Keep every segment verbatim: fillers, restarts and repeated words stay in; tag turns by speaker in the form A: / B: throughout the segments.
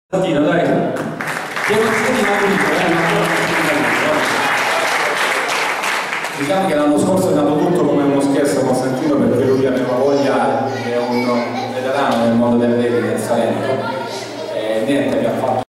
A: Stamattina, dai, che non si diciamo che l'anno scorso è nato tutto come uno scherzo consentito, perché lui aveva voglia, è un veterano nel mondo delle reti del Salento e niente, che ha fatto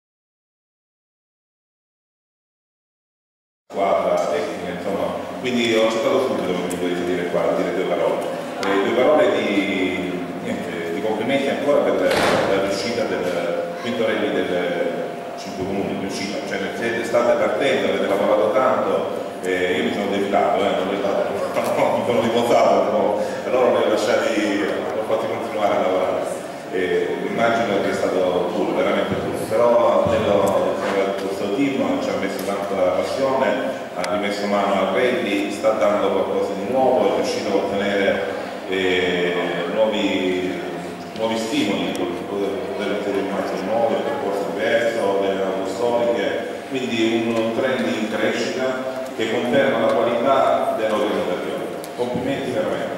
B: squadra tecnica, insomma, quindi ho accettato subito che mi dire qua, dire due parole. Eh, due parole di, niente, di complimenti ancora per la riuscita del Quintorelli del cinque comuni, riuscita, cioè siete state partendo, avete lavorato tanto, eh, io mi sono defilato, eh, non mi sono riposato, no, però non li ho lasciati, ho fatti continuare a lavorare. Eh, immagino che è stato duro, veramente duro, però quello, questo team ci ha messo tanta passione, ha rimesso mano al rugby, sta dando qualcosa di nuovo, è riuscito a ottenere eh, nuovi, nuovi stimoli, delle formazioni nuove, un percorso diverso, delle nuove storiche, quindi un trend in crescita che conferma la qualità dell'organizzazione. Complimenti veramente.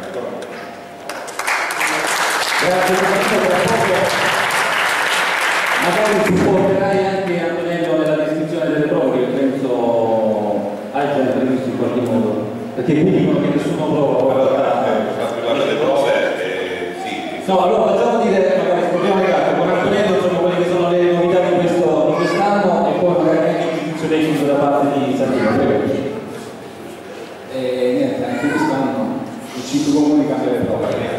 A: grazie per magari supporterai anche Antonello nella descrizione delle prove, che penso hai già previsto in qualche modo, perché qui dicono che nessuno prova.
B: Allora, per parlare delle prove, eh, sì.
A: No, allora facciamo dire, magari scopriamo le carte, con Antonello sono quelle che sono le novità di questo di quest'anno e poi magari anche il giudizio tecnico da parte di Santino. E niente, anche quest'anno i cinque comuni cambiano le prove.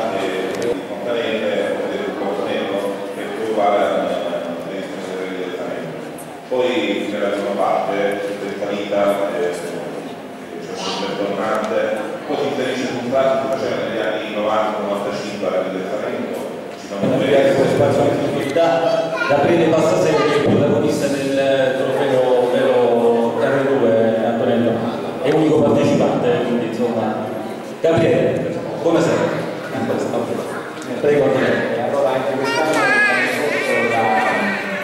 B: Poi nella prima parte di salita c'è sempre tornante, poi si inserisce un tratto che faceva negli anni novanta novantacinque alla Villa del Salento. Ci sono due
A: spazio di difficoltà. Gabriele Passasera, che è il protagonista del trofeo vero R due, Antonello, è unico partecipante, quindi insomma. Gabriele, buonasera. Prego Antonello.
C: Allora anche quest'anno l'anno scorso la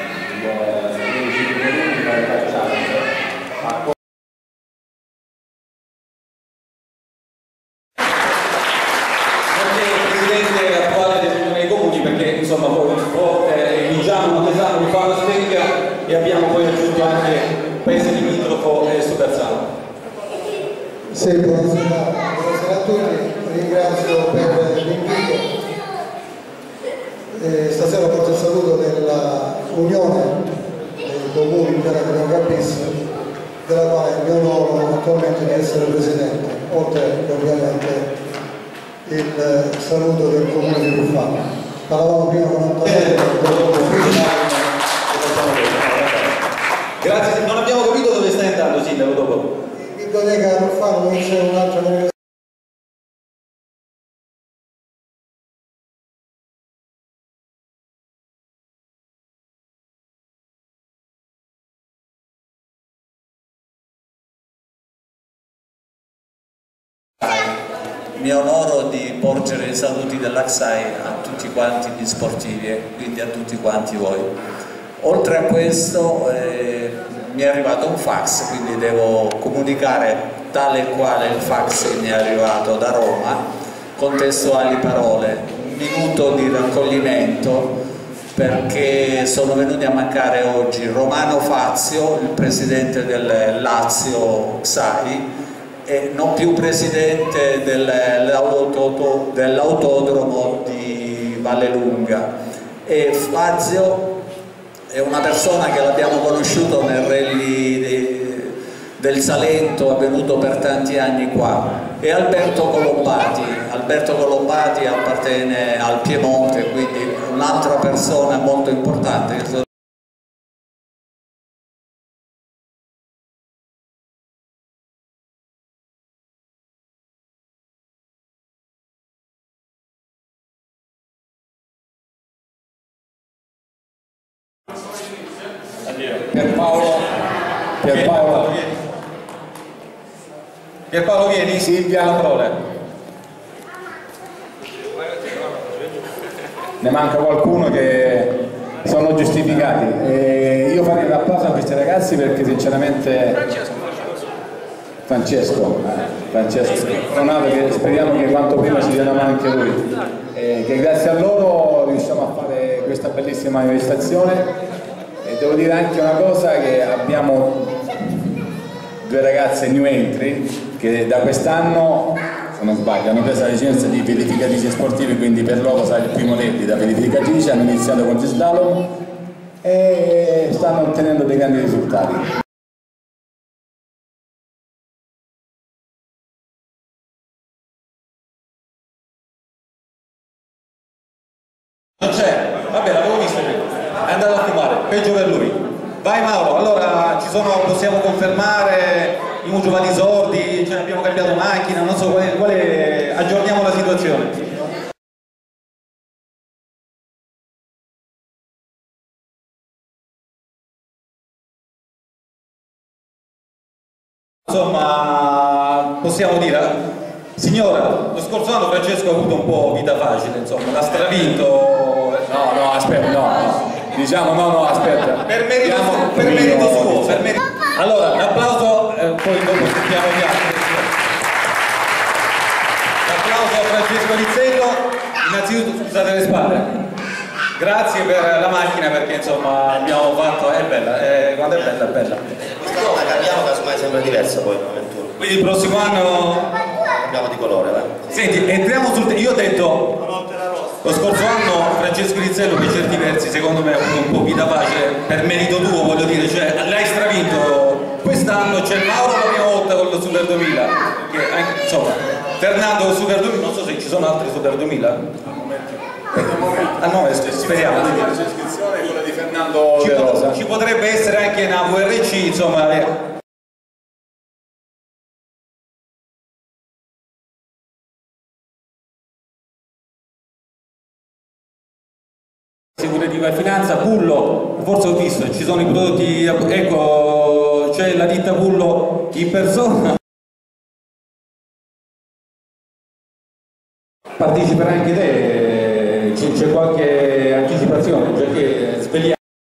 A: Presidente attuale dell'Unione dei Comuni, perché insomma poi un sport vinciamo un esame di Fano Specchia e abbiamo poi aggiunto anche Paese Limitrofo e Sudazzano.
D: Sì, buonasera, buonasera a tutti, ringrazio per l'invito. Eh, stasera porto il saluto della Unione dei Comuni Italiani Campis, della quale mi onoro attualmente di essere presidente, oltre che ovviamente il saluto del Comune di Ruffano. Parlavamo prima con Antonello.
A: Grazie, non abbiamo capito dove stai andando, Sindaco, dopo.
D: In biblioteca a Ruffano non c'è un'altra università.
E: Mi onoro di porgere i saluti dell'A C S A I a tutti quanti gli sportivi e quindi a tutti quanti voi. Oltre a questo eh, mi è arrivato un fax, quindi devo comunicare tale e quale il fax che mi è arrivato da Roma, con testuali parole: un minuto di raccoglimento perché sono venuti a mancare oggi Romano Fazio, il presidente del Lazio C S A I, e non più presidente dell'autodromo di Vallelunga. E Fazio è una persona che l'abbiamo conosciuto nel rally del Salento, avvenuto per tanti anni qua, e Alberto Colombati. Alberto Colombati appartiene al Piemonte, quindi un'altra persona molto importante.
A: Pierpaolo, Pierpaolo, Pierpaolo vieni, Silvia, la parola.
F: Ne manca qualcuno che sono giustificati. E io farei un applauso a questi ragazzi perché sinceramente Francesco, eh, Francesco Donato, che speriamo che quanto prima si dia una mano anche lui, e che grazie a loro riusciamo a fare questa bellissima manifestazione e devo dire anche una cosa, che abbiamo due ragazze new entry che da quest'anno, se non sbaglio, hanno preso la licenza di verificatrici sportivi, quindi per loro sarà il primo nervi da verificatrici, hanno iniziato con gli slalom e stanno ottenendo dei grandi risultati.
A: Non c'è, vabbè, l'avevo visto prima, è andato a fumare, peggio per lui. Vai Mauro, allora ci sono, possiamo confermare i mutuali sordi, cioè abbiamo cambiato macchina, non so quale, quale aggiorniamo la situazione. Insomma, possiamo dire, signora, lo scorso anno Francesco ha avuto un po' vita facile, insomma, l'ha stravinto.
F: No, no, aspetta, no, no. Diciamo no, no, aspetta.
A: Per merito,
F: Diamo
A: per
F: un
A: merito
F: pochino,
A: suo, per merito. Allora, l'applauso, eh, poi dopo sentiamo gli altri. L'applauso a Francesco Rizzello, innanzitutto scusate le spalle. Grazie per la macchina perché insomma abbiamo fatto, è bella, è, quando è bella, è bella.
G: Quest'anno la cambiamo, casomai sembra diversa poi il ventuno.
A: Quindi il prossimo anno
G: Cambiamo di colore, vai.
A: Senti, entriamo sul... Io ho detto, lo scorso anno Francesco Rizzello per certi versi secondo me ha avuto un po' vita facile, per merito tuo voglio dire, cioè l'hai stravinto. Quest'anno c'è Mauro la prima volta con lo Super duemila, che anche, insomma, Fernando con Super duemila, non so se ci sono altri Super duemila. Ah no, speriamo.
F: L'iscrizione è quella di Fernando
A: Ci,
F: De
A: pot
F: Rosa.
A: ci potrebbe essere anche una V R C, insomma. Eh. Sicurezza e finanza, Pullo, forse ho visto, ci sono i prodotti, ecco, c'è la ditta Pullo in persona. Parteciperai anche te, c'è qualche anticipazione, perché svegliamo.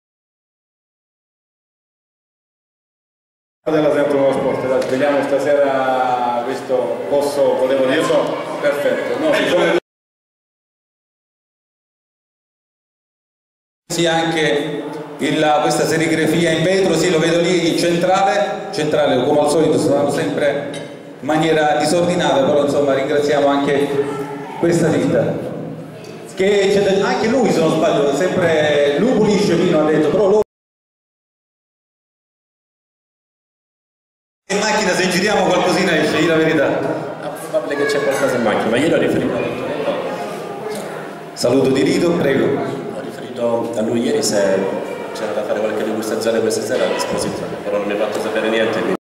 F: Della Centro Sport, dai, svegliamo stasera questo, posso, volevo dire, so, perfetto. No, ci sono...
A: Sì, anche il, questa serigrafia in vetro, sì, lo vedo lì, centrale, centrale come al solito sono sempre in maniera disordinata, però insomma ringraziamo anche questa ditta. Che c'è anche lui, se non sbaglio, sempre lui pulisce vino, ha detto, però lui... In macchina se giriamo qualcosina esce, la verità.
H: È probabile che c'è qualcosa in macchina, ma io l'ho riferito a Antonello.
A: Saluto di Rito, prego.
H: A lui ieri se c'era da fare qualche degustazione questa sera a disposizione, però non mi ha fatto sapere niente. Quindi...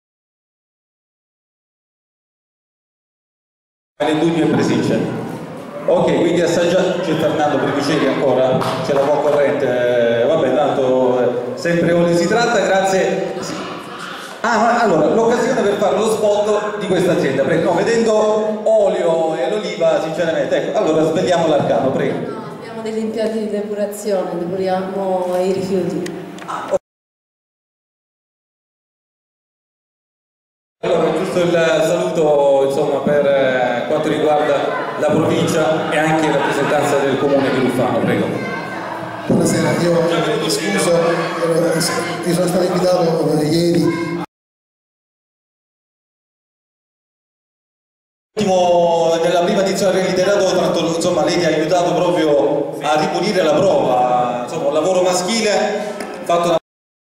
A: L'indugno e presiccia. Ok, quindi assaggiato, c'è Fernando Privicelli ancora, c'è la buona corrente, vabbè tanto eh, sempre olio si tratta, grazie. Ah, ma allora, l'occasione per fare lo spot di questa azienda, prego. No, vedendo olio e l'oliva, sinceramente, ecco, allora svegliamo l'arcano, prego.
I: Degli impianti di depurazione, depuriamo i rifiuti.
A: Ah, allora, giusto il saluto insomma, per eh, quanto riguarda la provincia e anche la rappresentanza del comune di Luffano, prego.
D: Buonasera, io mi scuso, io sono stato invitato ieri.
A: Nella prima edizione del Literato, tanto insomma lei ti ha aiutato proprio a ripulire la prova, insomma un lavoro maschile fatto da...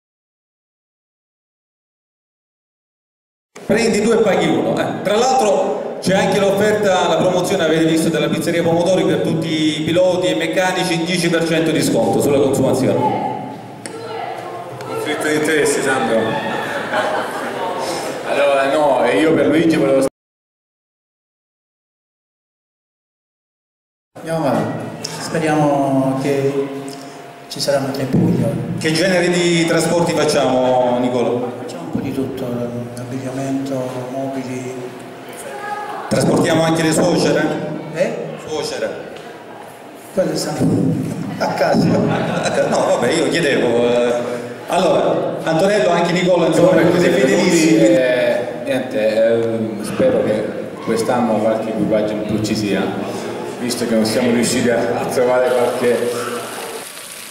A: Prendi due e paghi uno, eh. Tra l'altro c'è anche l'offerta, la promozione avete visto della pizzeria Pomodori per tutti i piloti e meccanici, dieci per cento di sconto sulla consumazione.
F: Conflitto di interessi, Sandro. Allora no, e io per Luigi volevo...
J: Andiamo avanti. Speriamo che ci saranno tempi migliori.
A: Che genere di trasporti facciamo, Nicola?
J: Facciamo un po' di tutto, abbigliamento, mobili.
A: Trasportiamo anche le suocere?
J: Eh?
A: Suocere.
J: Quelle stanno a casa.
A: No, vabbè, io chiedevo. Eh. Allora, Antonello, anche Nicola, insomma, così fedelissimi.
F: Eh, niente, eh, spero che quest'anno qualche equipaggio in più ci sia, visto che non siamo riusciti a, a trovare qualche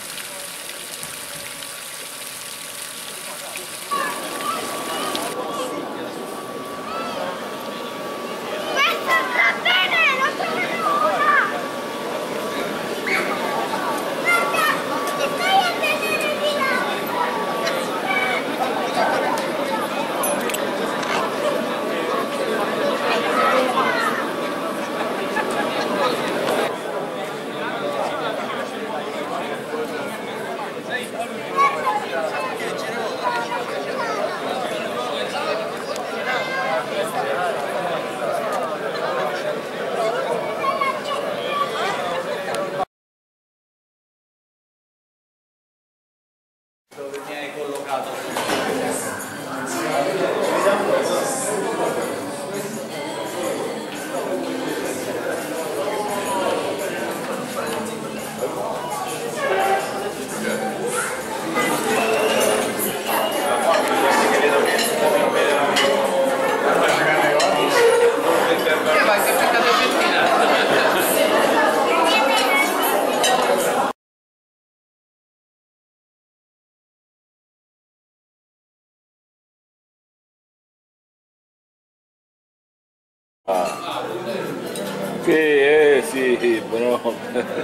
E: Dove mi hai collocato?
F: Ah. Che eh, sì, buono.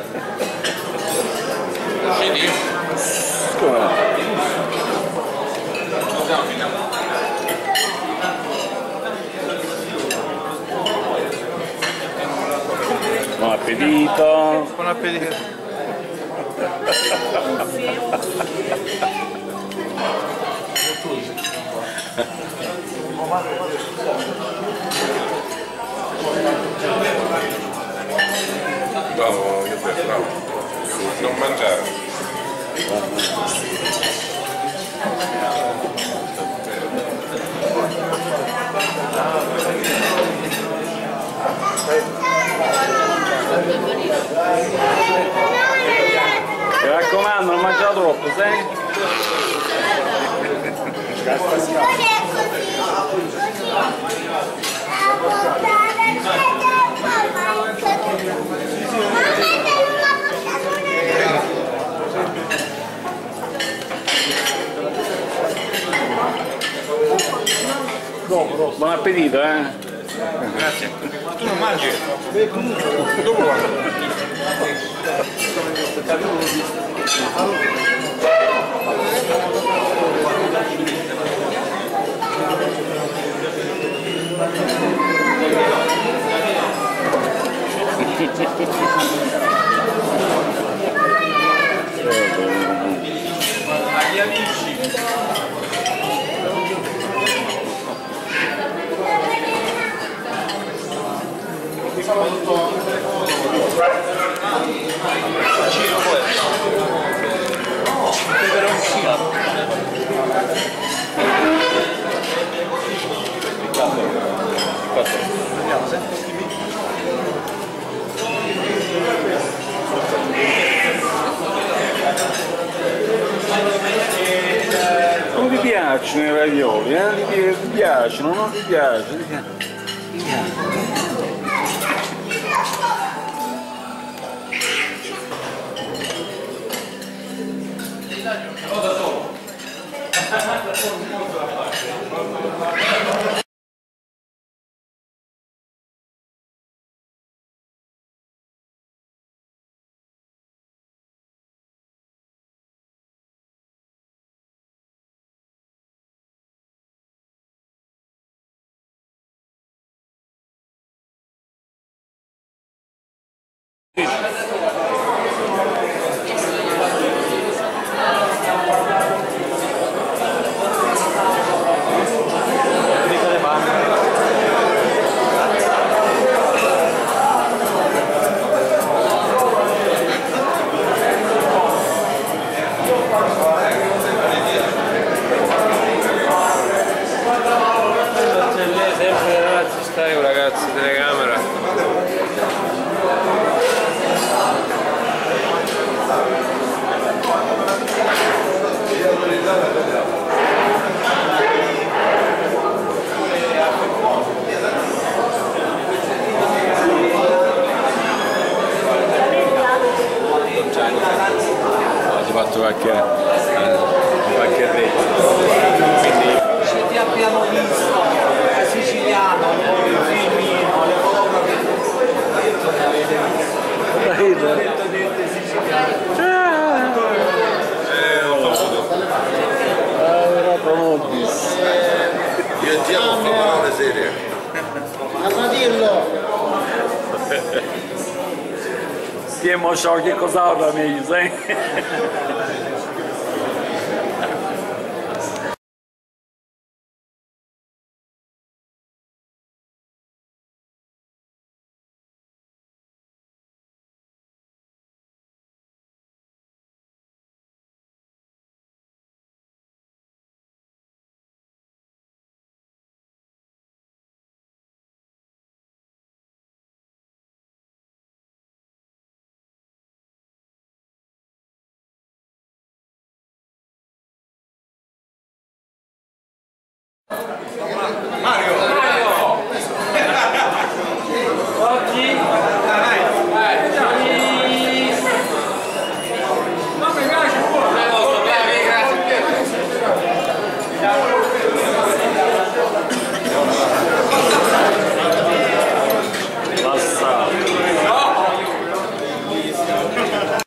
F: Buon appetito.
K: Buon appetito.
B: Bravo, io per bravo. Non mangiare.
F: Mi raccomando, non mangiare troppo, sai? Buon appetito, eh?
K: Grazie. Tu non mangi? Dopo guarda.
E: Agli amici.
F: Non ti piacciono i ravioli, eh? Ti, ti piacciono, non ti piacciono? Ti piacciono.
K: Ragazzi, telecamera.
F: Ho fatto qualche qualche rete.
J: Ci ti abbiamo visto, è siciliano, il filmino, le
B: Io ti amo, fa parole serie.
J: Ma dirlo!
F: Ti emozioni che cos'altro meglio, sai?
H: Grazie.